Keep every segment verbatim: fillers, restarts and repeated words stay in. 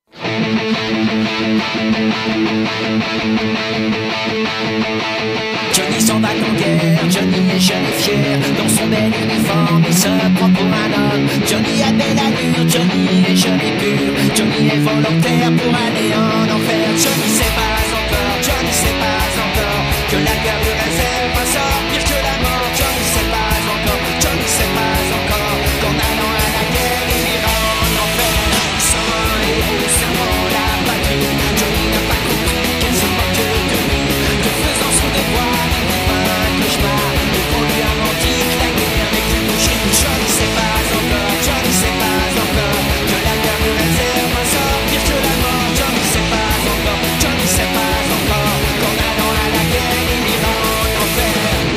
Johnny s'embarque en guerre, Johnny est jeune et fier. Dans son bel uniforme, il se prend pour un homme. Johnny a belle allure, Johnny est jeune et pur. Johnny est volontaire pour aller en enfer. Johnny sait pas encore, Johnny sait pas encore que la guerre lui réserve un sort pire que la mort. Johnny sait pas encore, Johnny sait pas encore qu'en allant à la guerre, il ira en enfer. Sans un héros, servant la patrie, Johnny n'a pas compris qu'elle se moque de lui, que faisant son devoir, il vit un cauchemar. Et qu'on lui a menti que la guerre n'est plus possible. Johnny sait pas encore, Johnny sait pas encore que la guerre lui réserve un sort pire que la mort. Johnny sait pas encore, Johnny sait pas encore qu'en allant à la guerre, il ira en enfer.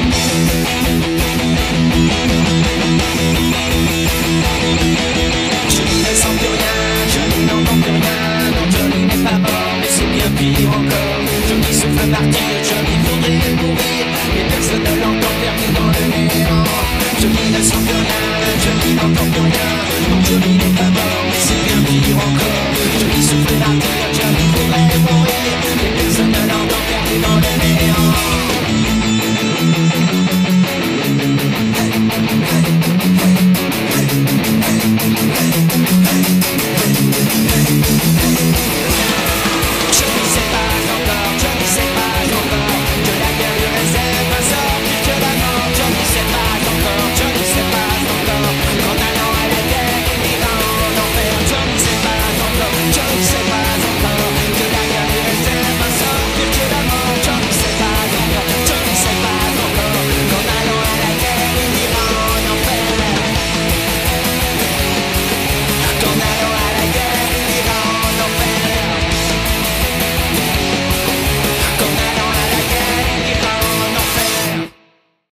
Johnny ne sent plus rien, Johnny n'entend plus rien. Non, Johnny n'est pas mort, mais c'est bien pire encore. Johnny souffle martyr, Johnny voudrait mourir, mais personne ne l'entend perdu dans le néant. Johnny ne sent plus rien, Johnny n'entend plus rien. Non, Johnny n'est pas mort, mais c'est bien pire encore. Johnny souffle martyr,